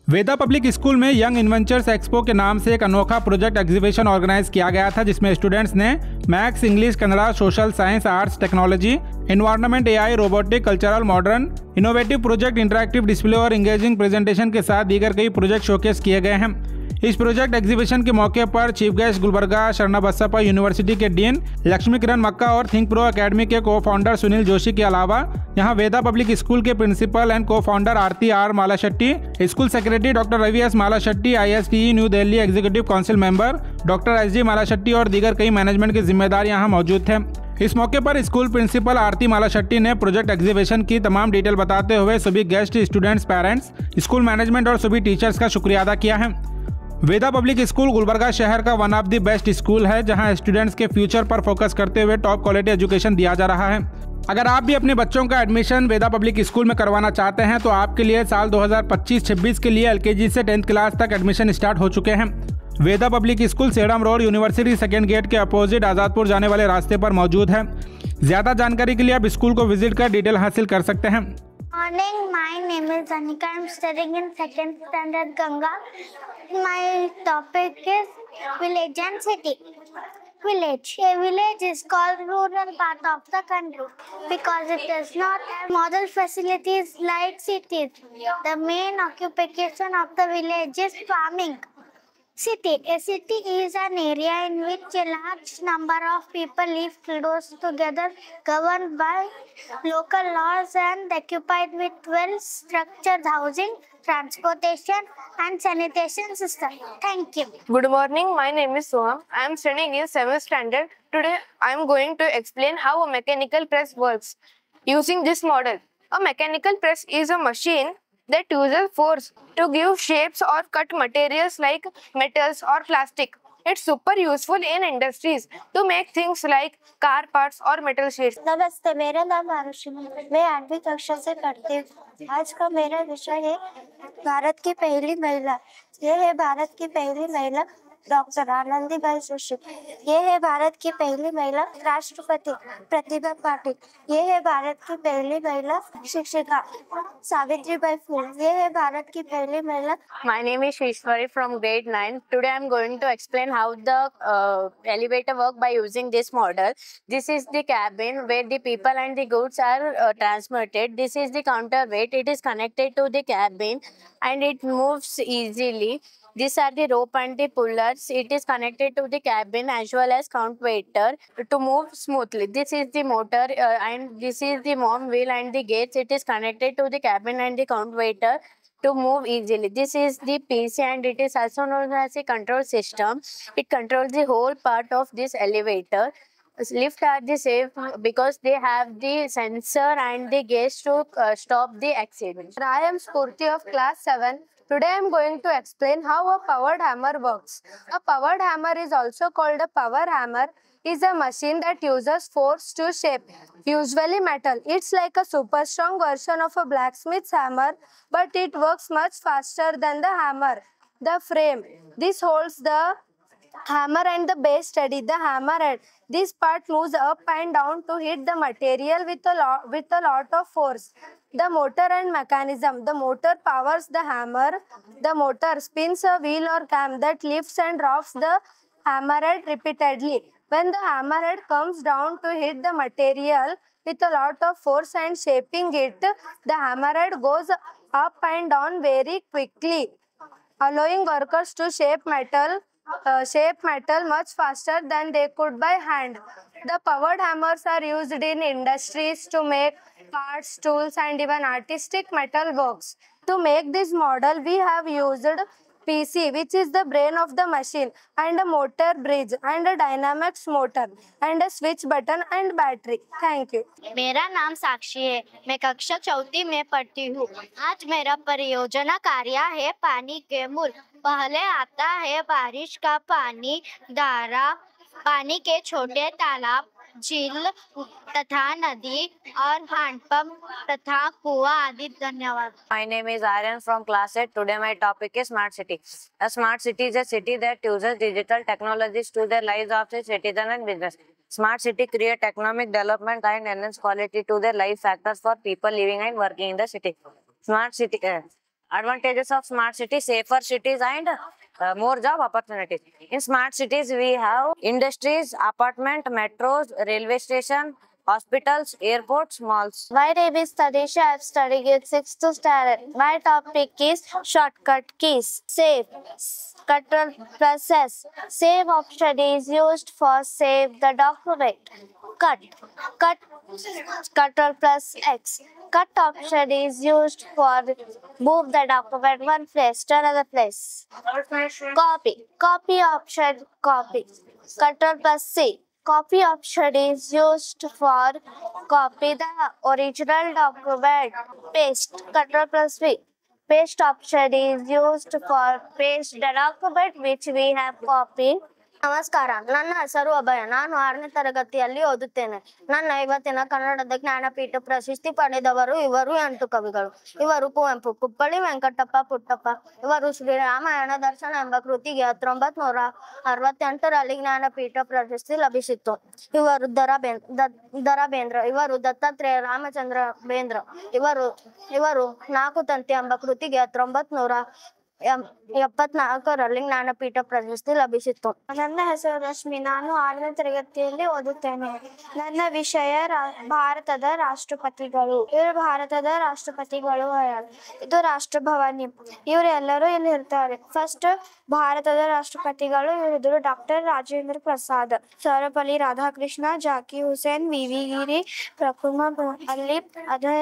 वेदा public school में young inventors expo के नाम से एक अनोखा प्रोजेक्ट एग्जीबिशन ऑर्गेनाइज किया गया था, जिसमें स्टूडेंट्स ने maths, English, Kannada, social science, arts, technology, environment, AI, robotic, cultural, modern, innovative project, interactive display और इंगेजिंग प्रेजेंटेशन के साथ दीगर कई प्रोजेक्ट शोकेस किए गए हैं। इस प्रोजेक्ट एग्जीबिशन के मौके पर chief guest Gulbarga Sharanabasappa university के डीन लक्ष्मी किरण मक्का और थिंक प्रो एकेडमी के को फाउंडर सुनील जोशी के अलावा यहां वेदा पब्लिक स्कूल के principal and cofounder Aarti R Malashetti, school secretary doctor Ravi S Malashetti, ISTE new Delhi executive council member doctor SG Malashetti और दीगर कई मैनेजमेंट के जिम्मेदार यहां मौजूद थे। इस मौके पर स्कूल प्रिंसिपल आरती मालाशेट्टी ने प्रोजेक्ट एग्जीबिशन की तमाम डिटेल बताते हुए सभी guests, students, parents, school management और सभी टीचर्स का शुक्रिया अदा किया है। वेदा पब्लिक स्कूल गुलबर्गा शहर का one of the best school है, जहां स्टूडेंट्स के फ्यूचर पर फोकस करते हुए टॉप क्वालिटी एजुकेशन दिया जा रहा है। अगर आप भी अपने बच्चों का एडमिशन वेदा पब्लिक स्कूल में करवाना चाहते हैं तो आपके लिए साल 2025-26 के लिए LKG से 10th क्लास तक एडमिशन स्टार्ट हो चुके हैं। Veda public school Sedam road university second gate के अपोजिट आज़ादपुर जाने वाले रास्ते पर मौजूद है। ज़्यादा जानकारी के लिए आप स्कूल को विजिट कर डिटेल हासिल कर सकते हैं। Morning, my name is Anika. I'm studying in second standard Ganga. My topic is village and city. Village. A village is called rural part of the country because it does not have model facilities like cities. The main occupation of the village is farming. City. A city is an area in which a large number of people live close together, governed by local laws and occupied with well-structured housing, transportation and sanitation system. Thank you. Good morning, my name is Soham. I am studying in 7th standard. Today I am going to explain how a mechanical press works. Using this model, a mechanical press is a machine that uses force to give shapes or cut materials like metals or plastic. It's super useful in industries to make things like car parts or metal sheets. नमस्ते, मेरा नाम आरुषि है। मैं 8वीं कक्षा से पढ़ती हूँ। आज का मेरा विषय है भारत की पहली महिला। यह है भारत की पहली महिला डॉक्टर आनंदीबेन जोशी। ये है भारत की पहली महिला राष्ट्रपति प्रतिभा पाटिल। ये है भारत की पहली महिला शिक्षिका सावित्रीबाई फुले। ये है भारत की पहली महिला। My name is Shishwari from grade 9. Today I am going to explain how the elevator work by using this model. This is the cabin where the people and the goods are transmitted. This is the counterweight. It is connected to the cabin and it moves easily. These are the rope and the pullers. It is connected to the cabin as well as counterweighter to move smoothly. This is the motor and this is the mom wheel and the gates. It is connected to the cabin and the counterweighter to move easily. This is the PC and it is also known as a control system. It controls the whole part of this elevator. Lift are the safe because they have the sensor and the gauge to stop the accident. I am Spurti of class 7. Today I am going to explain how a powered hammer works. A powered hammer is also called a power hammer. Is a machine that uses force to shape, usually metal. It's like a super strong version of a blacksmith's hammer, but it works much faster than the hammer. The frame. This holds the hammer and the base steady. The hammerhead. This part moves up and down to hit the material with a lot of force. The motor and mechanism. The motor powers the hammer. The motor spins a wheel or cam that lifts and drops the hammerhead repeatedly. When the hammerhead comes down to hit the material with a lot of force and shaping it, the hammerhead goes up and down very quickly, allowing workers to shape metal much faster than they could by hand. The powered hammers are used in industries to make parts, tools, and even artistic metal works. To make this model, we have used PC, which is the brain of the machine, and a motor bridge, and a dynamics motor, and a switch button and battery. Thank you. मेरा नाम साक्षी है। मैं कक्षा 4th में पढ़ती हूँ। आज मेरा परियोजना कार्य है पानी के मूल। पहले आता है बारिश का पानी, धारा, पानी के छोटे तालाब, झील तथा नदी और हैंडपंप तथा कुआं आदि। धन्यवाद। My name is Aryan from class 8. Today my topic is smart city. A smart city is a city that uses digital technologies to the lives of its citizens and business. Smart city create economic development and enhance quality to their life factors for people living and working in the city. Smart city Advantages of smart cities: safer cities and more job opportunities. In smart cities, we have industries, apartment, metros, railway station, hospitals, airports, malls. My name is Tanisha. I am studying in 6th standard. My topic is shortcut keys. Save. Control plus S. Save option is used for save the document. Cut. Cut. Control plus X. Cut option is used for move the document one place to another place. Copy. Copy option copy. Control plus C. Copy option is used for copy the original document. Paste. Control plus V. Paste option is used for paste the document which we have copied. ನಮಸ್ಕಾರ, ನನ್ನ ಹೆಸರು ಅಭಯ. ನಾನು 6ನೇ ತರಗತಿಯಲ್ಲಿ ಓದುತ್ತೇನೆ. ನನ್ನ ಇವತ್ತಿನ ಕನ್ನಡದ ಜ್ಞಾನಪೀಠ ಪ್ರಶಸ್ತಿ ಪಡೆದವರು ಇವರು 8 ಕವಿಗಳು. ಇವರು ಕುವೆಂಪು, ಕುಪ್ಪಳ್ಳಿ ವೆಂಕಟಪ್ಪ ಪುಟ್ಟಪ್ಪ. ಇವರು ಶ್ರೀರಾಮಾಯಣ ದರ್ಶನ ಎಂಬ ಕೃತಿಗೆ 1968ರಲ್ಲಿ ಜ್ಞಾನಪೀಠ ಪ್ರಶಸ್ತಿ ಲಭಿಸಿತ್ತು. ಇವರು ದರಾ ಬೇಂದ್ರ. ಇವರು ದತ್ತಾತ್ರೇಯ ರಾಮಚಂದ್ರ ಬೇಂದ್ರ. ಇವರು 4 ತಂತಿ ಎಂಬ ಕೃತಿಗೆ 1974ರಲ್ಲಿ ಜ್ಞಾನಪೀಠ ಪ್ರಶಸ್ತಿ ಲಭಿಸಿತ್ತು. ನನ್ನ ಹೆಸರು ರಶ್ಮಿ. ನಾನು 6ನೇ ತರಗತಿಯಲ್ಲಿ ಓದುತ್ತೇನೆ. ನನ್ನ ವಿಷಯ ಭಾರತದ ರಾಷ್ಟ್ರಪತಿಗಳು. ಇವರು ಭಾರತದ ರಾಷ್ಟ್ರಪತಿಗಳು. ಇದು ರಾಷ್ಟ್ರಭವನ. ಇವರು ಎಲ್ಲರೂ ಇಲ್ಲಿ ಇರ್ತಾರೆ. ಫಸ್ಟ್ ಭಾರತದ ರಾಷ್ಟ್ರಪತಿಗಳು ಇವರು ಡಾಕ್ಟರ್ ರಾಜೇಂದ್ರ ಪ್ರಸಾದ್, ಸರ್ವಪಲ್ಲಿ ರಾಧಾಕೃಷ್ಣ, ಜಾಕಿ ಹುಸೇನ್, ವಿ ಗಿರಿ, ಪ್ರಫುಲ್ಲ ಅಲ್ಲಿ, ಅಜಯ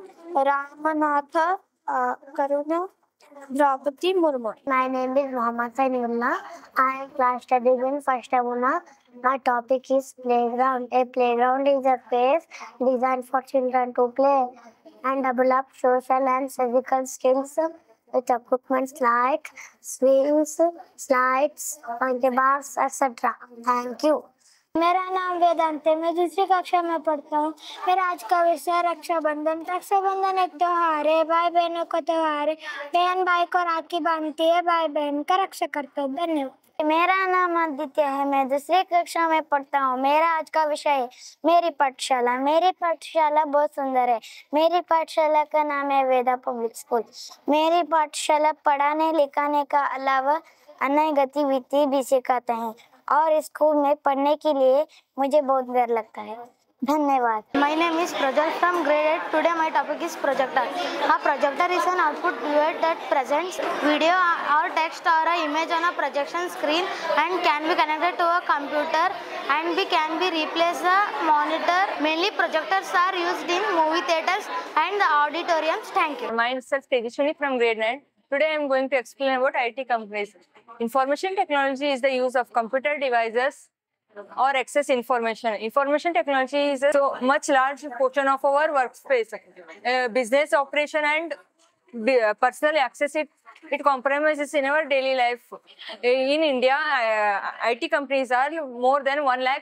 ರಾಮನಾಥ, ಕರುಣಾ, Draupadi Murmu. My name is Muhammad Sainullah. I am class studying in first Amuna. My topic is playground. A playground is a place designed for children to play and develop social and physical skills with equipment like swings, slides, monkey bars, etc. Thank you. मेरा नाम वेदांत है। मैं दूसरी कक्षा में पढ़ता हूँ। मेरा आज का विषय रक्षाबंधन। रक्षाबंधन एक त्योहार है, भाई बहनों का त्योहार है। बहन भाई को राखी बांधती है, भाई बहन का रक्षा करते हैं। धन्यवाद। मेरा नाम आदित्य है। मैं दूसरी कक्षा में पढ़ता हूँ। मेरा आज का विषय है मेरी पाठशाला। मेरी पाठशाला बहुत सुंदर है। मेरी पाठशाला का नाम है वेदा पब्लिक स्कूल। मेरी पाठशाला पढ़ाने लिखाने का अलावा अन्य गतिविधि भी सिखाते हैं और स्कूल में पढ़ने के लिए मुझे बहुत डर लगता है। धन्यवाद। My name is Prajal from grade 8. Today my topic is projector. A projector is an output device that presents video or text or an image on a projection screen and can be connected to a computer and can be replaced the monitor. Mainly projectors are used in movie theaters and the auditoriums. Thank you. Myself Tejaswini from grade 9. Today I am going to explain about IT companies. Information technology is the use of computer devices or access information. Information technology is a so much large portion of our workspace. Business operation and personal access it compromises in our daily life. In India, IT companies are more than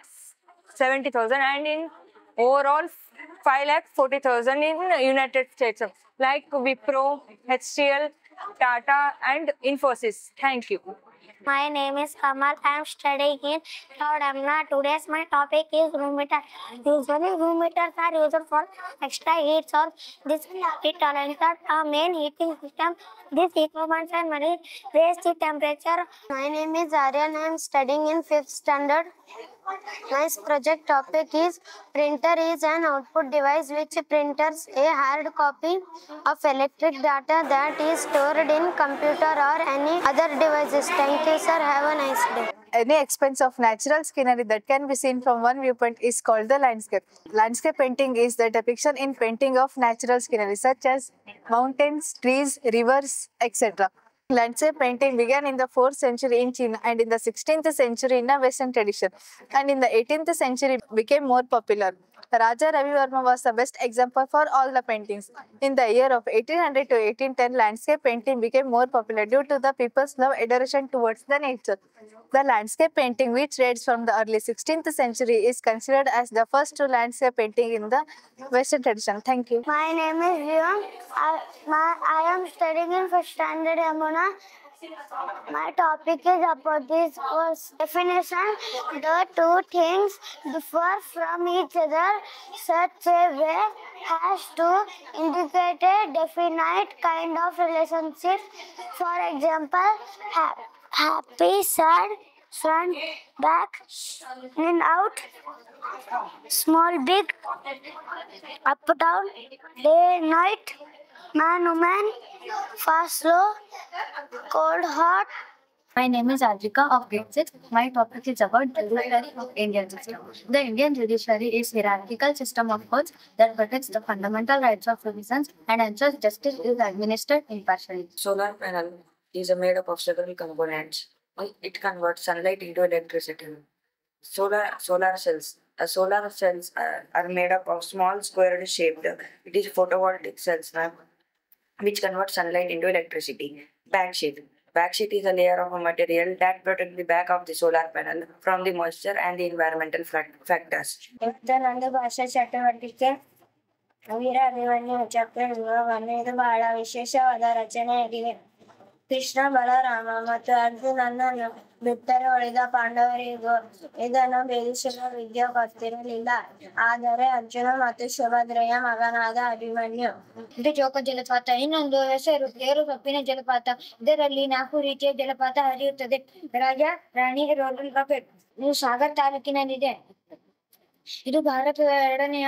1,70,000 and in overall 5,40,000 in United States, like Wipro, HCL, Tata and Infosys. Thank you. My name is Kamal. I am studying in third Amna. Today's my topic is room heater. Usually room heaters are used for extra heat or this heat tolerance are main heating system. This equipment and money raise the temperature. My name is Aryan. I am studying in 5th standard. My project topic is printer is an output device which printers a hard copy of electric data that is stored in computer or any other devices. Thank you, sir. Have a nice day. Any expense of natural scenery that can be seen from one viewpoint is called the landscape. Landscape painting is the depiction in painting of natural scenery such as mountains, trees, rivers, etc. Landscape painting began in the 4th century in China and in the 16th century in a Western tradition, and in the 18th century became more popular. Raja Ravi Verma was the best example for all the paintings. In the year of 1800 to 1810, landscape painting became more popular due to the people's love adoration towards the nature. The landscape painting, which dates from the early 16th century, is considered as the first landscape painting in the Western tradition. Thank you. My name is Jivan. I am studying in 1st standard Yamuna. My topic is about this course definition. The two things differ from each other such a way as to indicate a definite kind of relationship. For example, happy, sad, front, back, in, out, small, big, up, down, day, night, man, woman, fast, slow, cold, hot. My name is Adrika of grade 6. My topic is about judiciary of Indian system. The Indian judiciary is hierarchical system of courts that protects the fundamental rights of citizens and ensures justice is administered impartially. Solar panel is made up of several components. It converts sunlight into electricity. Solar cells. Solar cells are made up of small squared shaped. It is photovoltaic cells which convert sunlight into electricity. Backsheet. Backsheet is a layer of a material that protects the back of the solar panel from the moisture and the environmental factors. ನಂದು ಭಾಷಾ ಚಟುವಟಿಕೆ ವೀರಾಭಿಮನ್ಯು ಚಕ್ರವ್ಯೂಹವನ್ನು ಇದು ಬಹಳ ವಿಶೇಷವಾದ ರಚನೆಯಾಗಿದೆ. ಕೃಷ್ಣ ಬಲರಾಮ ಮತ್ತು ಅರ್ಜುನನನ್ನು ಬಿಟ್ಟರೆ ಉಳಿದ ಪಾಂಡವರಿಗೂ ಇದನ್ನು ಭೇದಿಸಲು ವಿದ್ಯೆ ಗೊತ್ತಿರಲಿಲ್ಲ. ಆದರೆ ಅರ್ಜುನ ಮತ್ತು ಸುಭದ್ರೆಯ ಮಗನಾದ ಅಭಿಮನ್ಯು. ಇದು ಜೋಗ ಜಲಪಾತ. ಇನ್ನೊಂದು ಹೆಸರು ತೇರು ಸೊಪ್ಪಿನ ಜಲಪಾತ. ಇದರಲ್ಲಿ 4 ರೀತಿಯ ಜಲಪಾತ ಹರಿಯುತ್ತದೆ. Raja Rani roarer rocket. ಇದು ಸಾಗರ್ ತಾಲೂಕಿನಲ್ಲಿದೆ. ಇದು ಭಾರತದ ಎರಡನೆಯ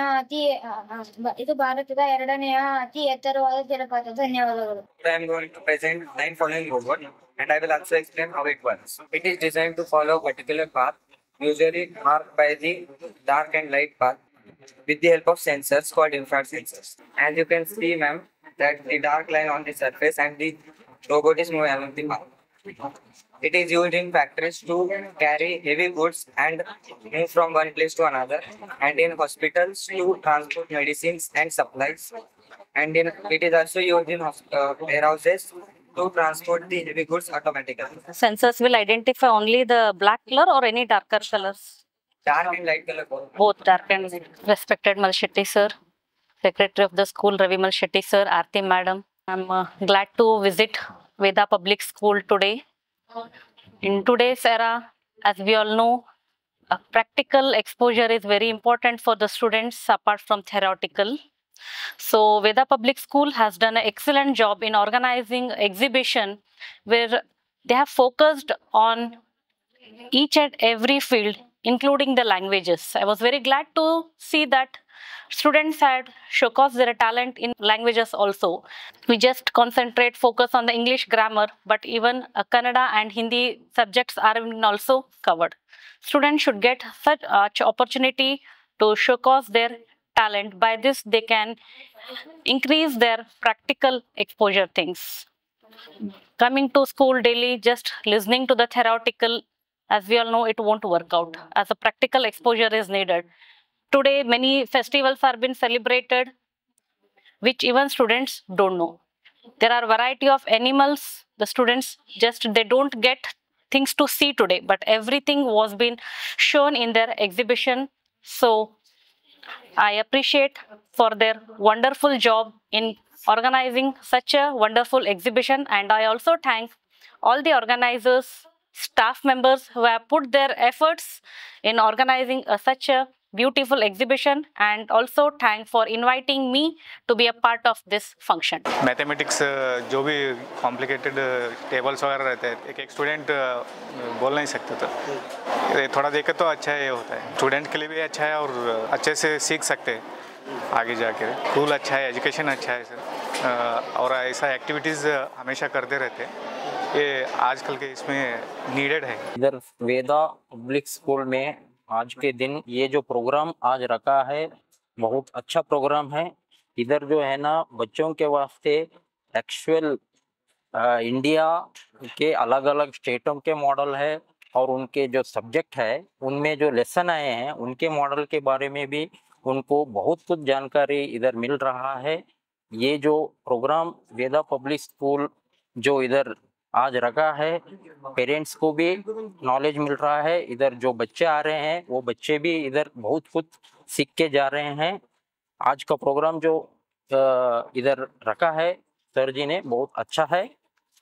ಅತಿ ಎತ್ತರವಾದ ಜಲಪಾತ. ಧನ್ಯವಾದಗಳು. I am going to present 9 following robot and I will also explain how it works. It is designed to follow a particular path, usually marked by the dark and light path, with the help of sensors called infrared sensors. As you can see, ma'am, that the dark line on the surface and the robot is moving along the path. It is used in factories to carry heavy goods and move from one place to another, and in hospitals to transport medicines and supplies. And it is also used in warehouses to transport the heavy goods automatically. Sensors will identify only the black color or any darker colors? Dark and light color both. Both dark and light. Respected Mal Shetty sir, Secretary of the school Ravi Mal Shetty sir, Aarti madam. I'm glad to visit Veda Public School today. In today's era, as we all know, practical exposure is very important for the students apart from theoretical. So Veda Public School has done an excellent job in organizing exhibition where they have focused on each and every field, including the languages. I was very glad to see that students had showcased their talent in languages also. We just focus on the English grammar, but even Kannada and Hindi subjects are also covered. Students should get such opportunity to showcase their talent. By this, they can increase their practical exposure things. Coming to school daily, just listening to the theoretical, as we all know, it won't work out, as a practical exposure is needed. Today, many festivals are being celebrated, which even students don't know. There are variety of animals. The students they don't get things to see today, but everything was being shown in their exhibition. So I appreciate for their wonderful job in organizing such a wonderful exhibition, and I also thank all the organizers, staff members who have put their efforts in organizing such a beautiful exhibition, and also thank for inviting me to be a part of this function. Mathematics जो भी complicated tables वगैरह रहते हैं एक student बोल नहीं सकता था. ये थोड़ा देखे तो अच्छा ये होता है, स्टूडेंट के लिए भी अच्छा है और अच्छे से सीख सकते हैं आगे जाके. स्कूल अच्छा है, एजुकेशन अच्छा है सर, और ऐसा एक्टिविटीज़ हमेशा करते रहते हैं. ये आजकल के इसमें नीडेड है. इधर वेदा पब्लिक स्कूल में आज के दिन ये जो प्रोग्राम आज रखा है बहुत अच्छा प्रोग्राम है. इधर जो है ना बच्चों के वास्ते एक्चुअल इंडिया के अलग अलग स्टेटों के मॉडल है और उनके जो सब्जेक्ट है उनमें जो लेसन आए हैं उनके मॉडल के बारे में भी उनको बहुत कुछ जानकारी इधर मिल रहा है. ये जो प्रोग्राम वेदा पब्लिक स्कूल जो इधर आज रखा है पेरेंट्स को भी नॉलेज मिल रहा है. इधर जो बच्चे आ रहे हैं वो बच्चे भी इधर बहुत कुछ सीख के जा रहे हैं. आज का प्रोग्राम जो इधर रखा है सर जी ने बहुत अच्छा है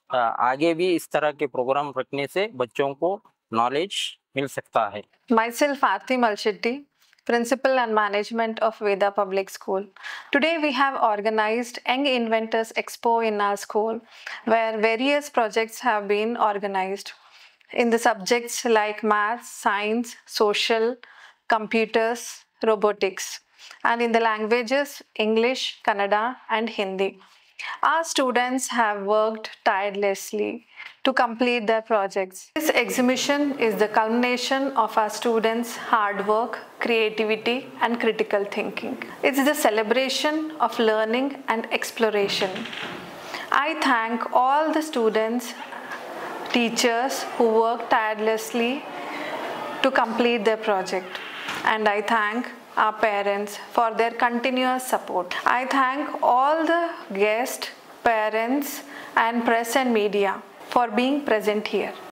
आगे भी इस तरह के प्रोग्राम रखने से बच्चों को नॉलेज मिल सकता है। Myself Aarti Malshetty, Principal and Management of Veda Public School. Today we have organized Young Inventors Expo in our school where various projects have been organized in the subjects like maths, science, social, computers, robotics, and in the languages English, Kannada and Hindi. Our students have worked tirelessly to complete their projects. This exhibition is the culmination of our students' hard work, creativity and critical thinking. It's the celebration of learning and exploration. I thank all the students, teachers who work tirelessly to complete their project, and I thank our parents for their continuous support. I thank all the guests, parents and press and media for being present here.